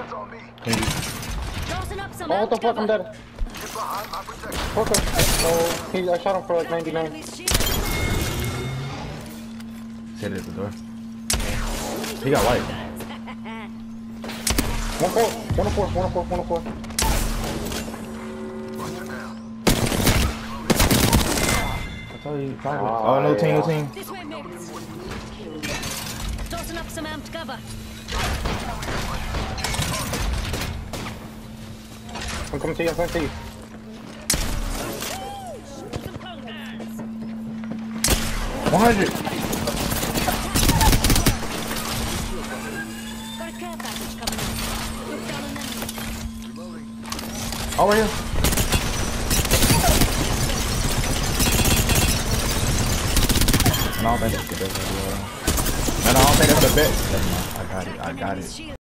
Tossing up some Oh, what the fuck? cover. I'm dead. Fuck him. Oh, I shot him for like 99. Enemy's shield. Hit it at the door. He got light. 104, 104, 104, 104. I told you. Oh, no team, no team. This way, mates. Tossing up some amped cover. I'm coming to you, I'm coming to you. Some congas. 100. Got a care package coming in. Look down on them. Oh, right here. No, I don't think that's the bit. No, I don't think that's the bit. I got it. I got it.